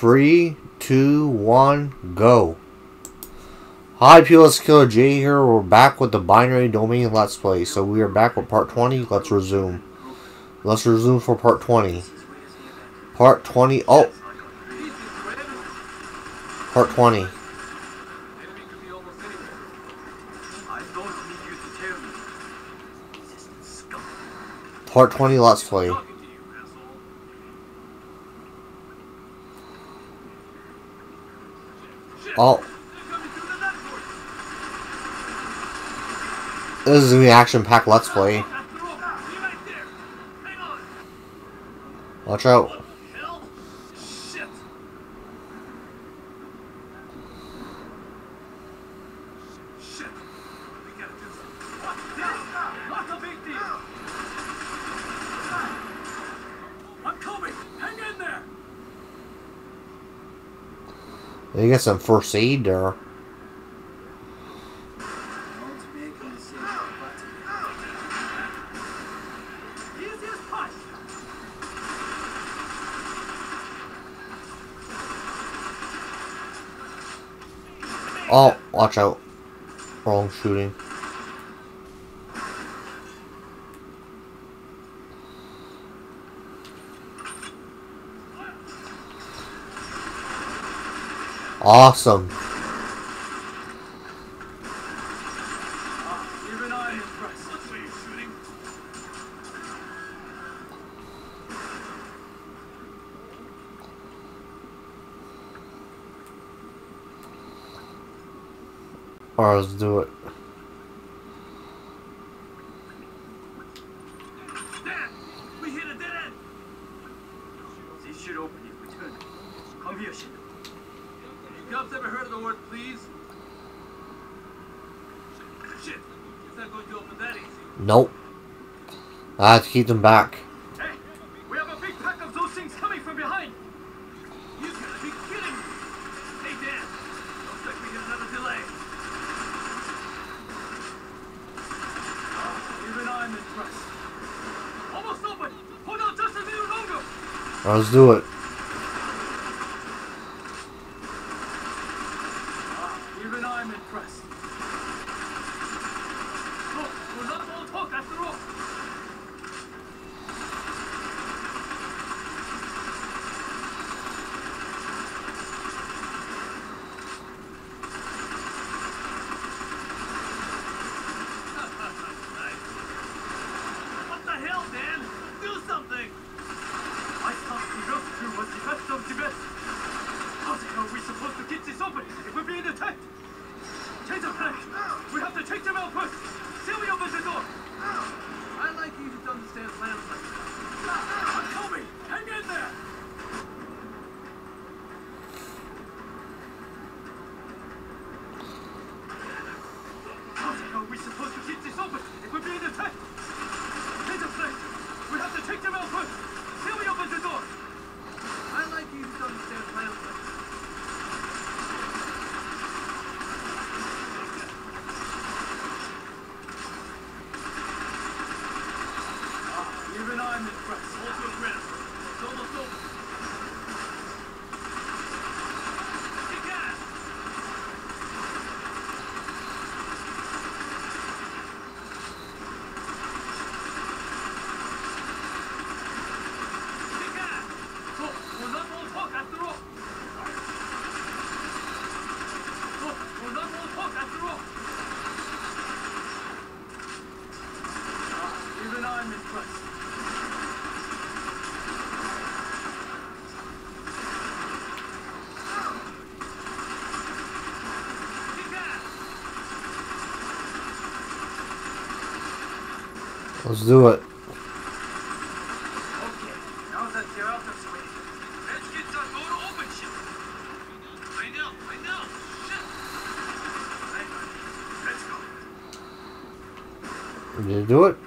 3, 2, 1, go. Hi people, it's Killer J here. We're back with the Binary Domain Let's Play. So we are back with part 20. Let's resume. Let's resume for part 20. Part 20. Oh! Part 20. Part 20 Let's Play. Oh. This is the action-packed Let's Play. Watch out. You get some first aid there. Oh, watch out. Wrong shooting. Awesome. Alright, let's do it. Dad, we hit a dead end. This should open if we turn. Come here, Shin. You cops ever heard of the word please? Shit, it's not going to open that easy. Nope. I have to keep them back. Hey, we have a big pack of those things coming from behind. You gotta be kidding me. Hey, Dan, looks like we got another delay. Even I'm impressed. Almost open. Hold on just a little longer. Alright, let's do it. Even I'm impressed. Look, we're not all talk after all. What the hell, Dan? Do something! I thought the rescue was the best of the best. How the hell are we supposed to get this open if we're being attacked? Change of plan. We have to take them out first. Seal me open the door. I like you to understand plans like that. I'm coming. Hang in there. How the hell are we supposed to get this open if we're being attacked? Change of plan. We have to take them out first. Seal me open the door. I like you to understand plans like that. Even I'm impressed. Hold your ground. It's almost over. Kick ass! Kick ass! Look, we're not all talk after all. Look, we're not all talk after all. Even I'm impressed. Let's do it. Okay, now that you're out of space, let's get that door to open, shit. I know. Shit. Hang on. Let's go. Did you do it?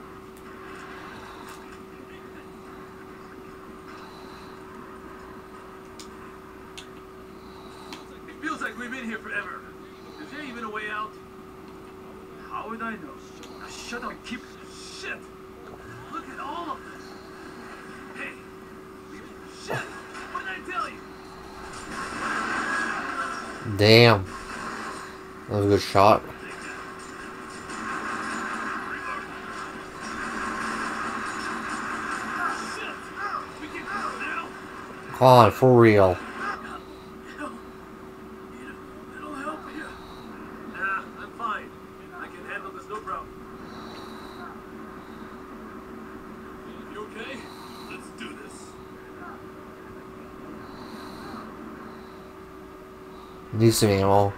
It feels like we've been here forever. Is there even a way out? How would I know? Now shut up, keep... Shit! Look at all of this! Hey! Shit! What did I tell you? Damn. That was a good shot. Come on, for real. It'll help you. Nah, I'm fine. I can handle this, no problem. You okay? Let's do this. Need some ammo.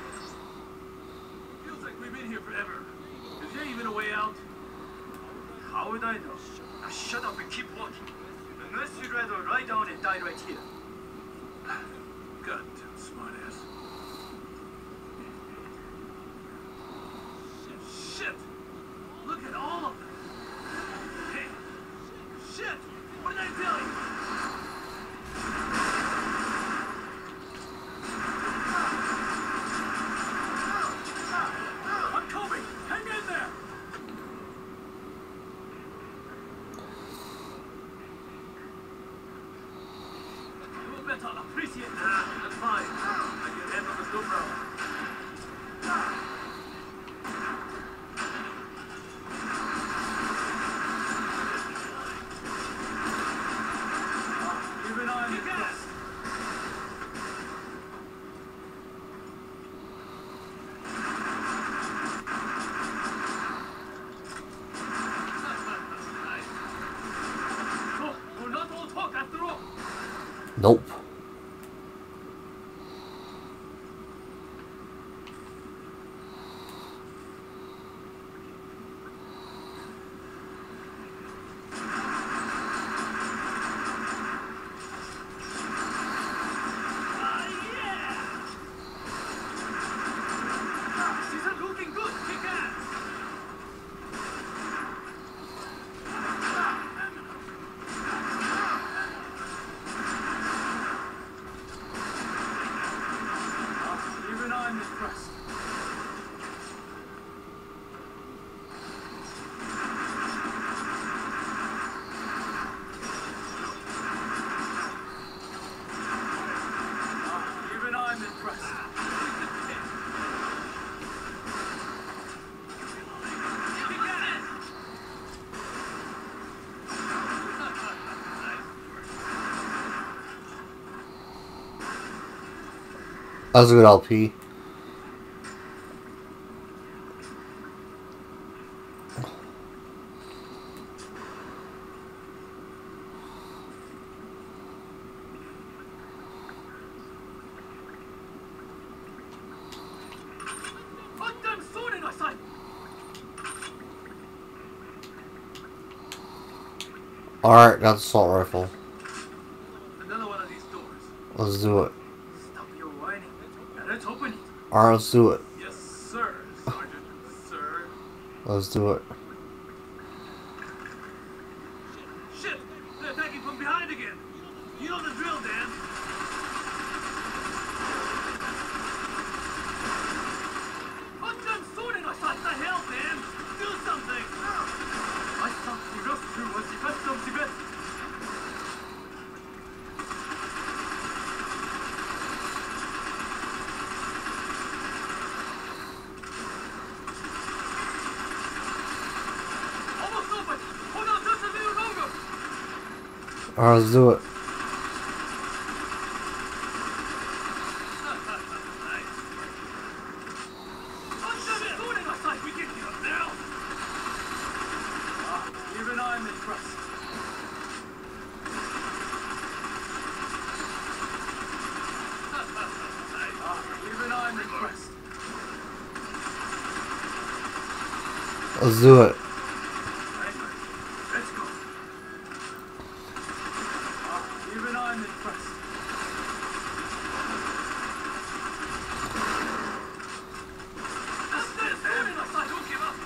Feels like we've been here forever. Is there even a way out? How would I know? Now shut up and keep walking. Unless you'd rather lie down and die right here. Goddamn smartass. Shit! Look at all of them. Hey! Shit! What did I tell you? I'm coming! Hang in there! You better appreciate that. That's fine. I can handle this, no problem. Even I'm impressed. Oh, we're not all talk after all. Nope. She's looking good. Kick ass. Even I'm impressed. Even I'm impressed. That was a good LP. Put them sword in our sight. Alright, got the assault rifle. Another one of these doors. Let's do it. Stop your whining. Now let's open it. Alright, let's do it. Yes, sir, Sergeant, sir. Let's do it. Shit! They're attacking from behind again. You know the drill, Dan. Put them sword in us. What the hell, Dan? Do something. I thought the rest through was the best of the best. Almost open. Hold on just a little longer. Alright, let's do it. Even I'm impressed. Even I'm impressed. Let's do it. Let's go. Even I'm impressed. Don't give up.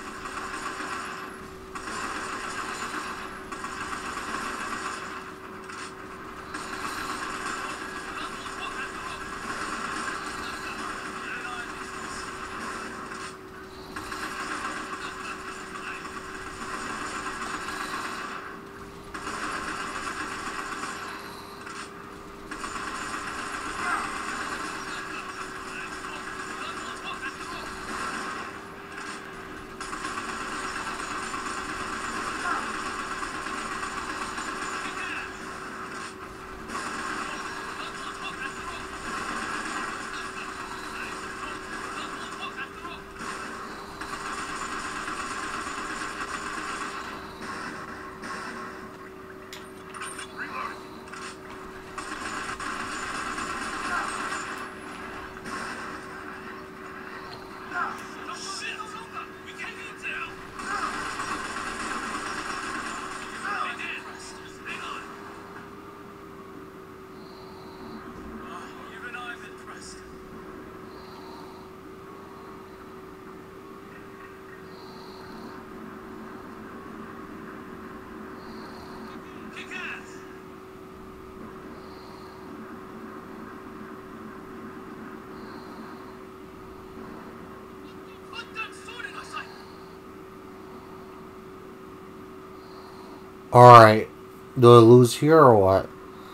Alright. Do I lose here or what?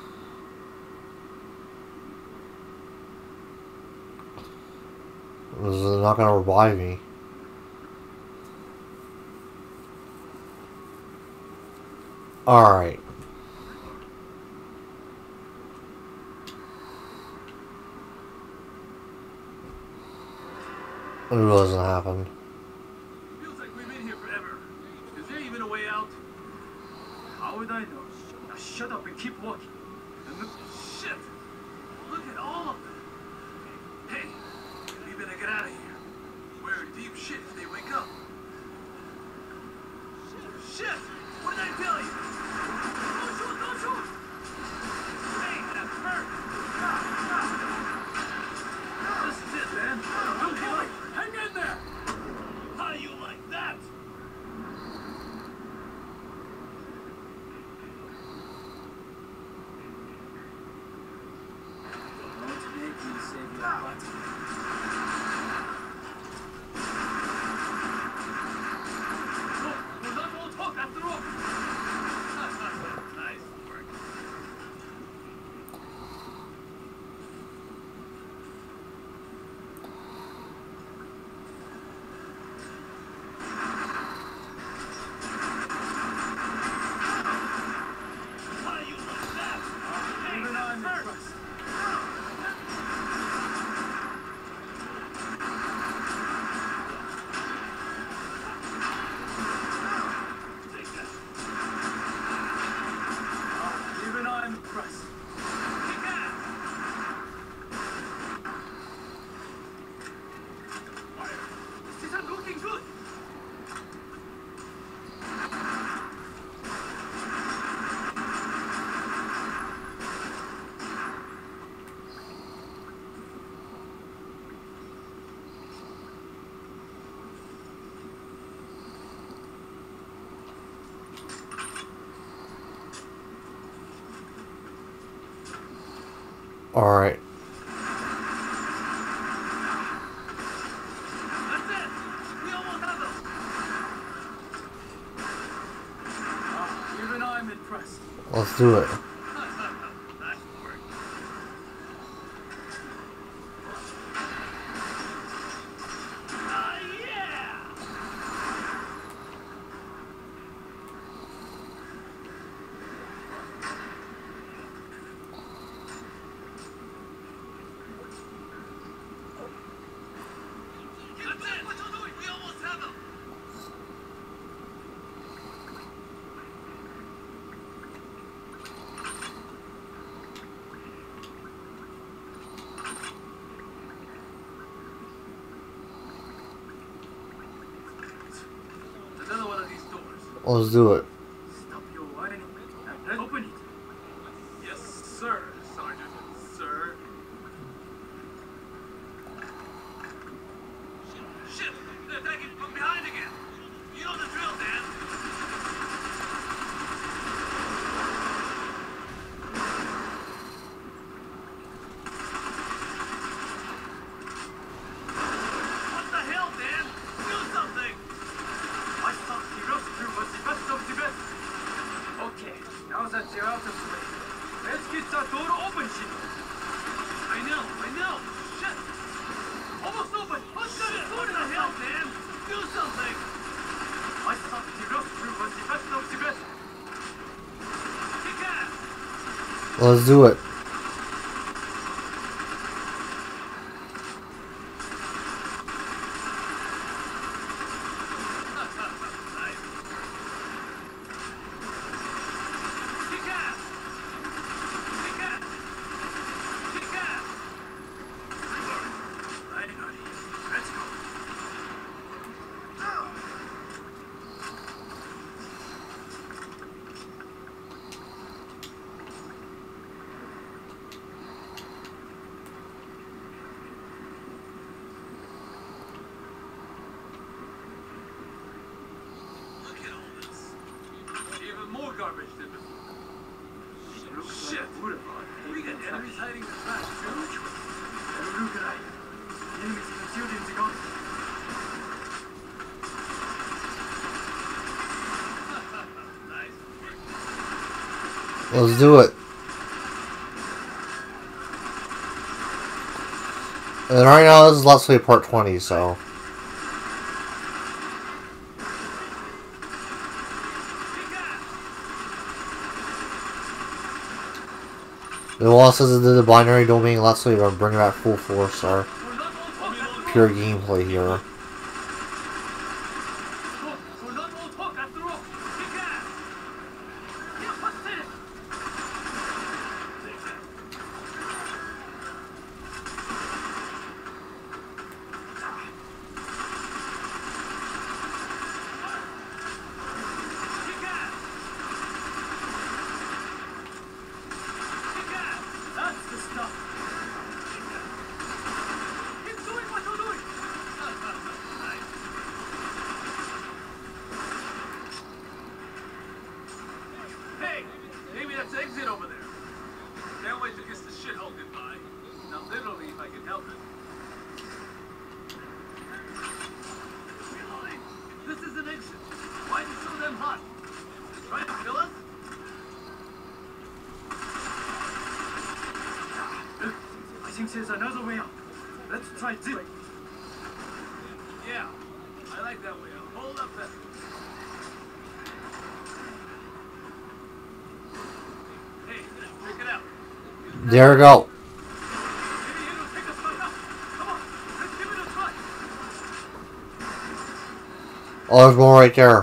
This is not gonna revive me. Alright. It doesn't happen. Feels like we've been here forever. Is there even a way out? How would I know? Now shut up and keep walking. And look, shit! Look at all of them. Hey, we better get out of here. We're in deep shit if they wake up. Shit! What did I tell you? Don't shoot! Don't shoot! Hey, that hurt! This is it, man. We'll be like, hang in there! How do you like that? Don't make me save your butt. We're not all talk after all. Nice work. How do you like that? Even I'm impressed. Take that. Even I'm impressed. Take that. This isn't looking good. Alright. That's it. We almost have them. Even I'm impressed. Let's do it. Nice work. Yeah! That's it. What you doing? We almost have them. Another one of these doors. Let's do it. Stop your whining and open it. Yes, sir, Sergeant. Sir. Shit! They're attacking from behind again. You know the drill, Dan. What the hell, Dan? Do something! I thought the rescue was the best of the best. Okay, now that you're out of the way, let's get that door open, shit. I know. Shit. Almost open. What's that? What the hell, Dan? Do something. I thought the rescue was the best of the best. Kick ass. Let's do it. Nice. Kick ass. Kick ass. Kick ass. Righty, righty. Let's go. Let's do it. And right now, this is Let's Play Part 20, so. The wall says it did the binary domain Let's Play, but bring back full force, or pure gameplay here. There's another way out. Let's try this. Yeah, I like that way out. Hold up better. Hey, check it out. There we go. Maybe it'll take us back up. Come on, let's give it a try. Oh, there's more right there.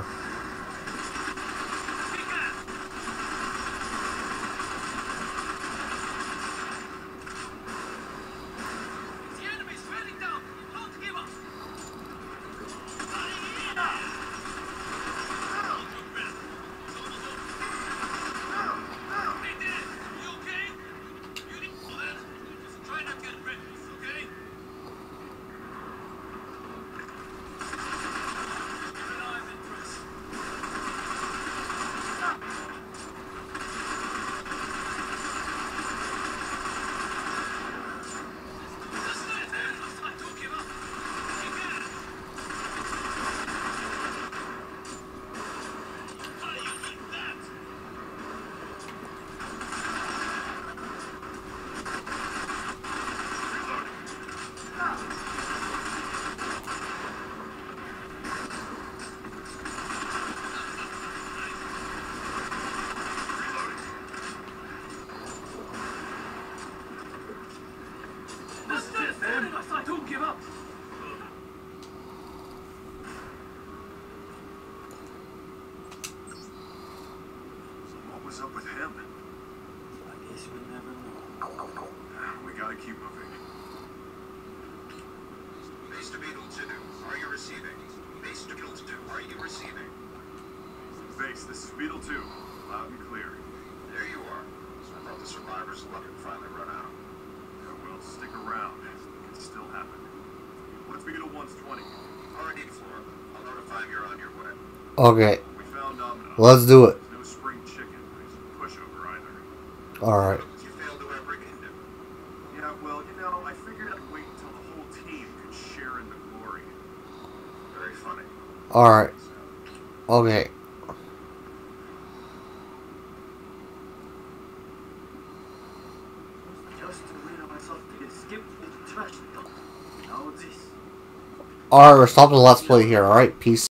Don't give up. What was up with him? I guess we never know. We gotta keep moving. Base to Beetle 2, are you receiving? Base to Beetle 2, are you receiving? Base, this is Beetle 2. Loud and clear. There you are. So I thought the survivor's luck had finally run out. Yeah, well, stick around. It can still happen. What's Beetle 1's 20? Already floor. I'll notify him you're on your way. Okay, We found let's do it. There's no spring chicken. There's no pushover either. Alright. You failed to apprehend him. Yeah, well, I figured I'd wait until the whole team could share in the glory. Very funny. Alright. Okay. Just to rid myself to escape the trash dump. Now this. Alright, we're stopping the Let's Play here, alright? Peace.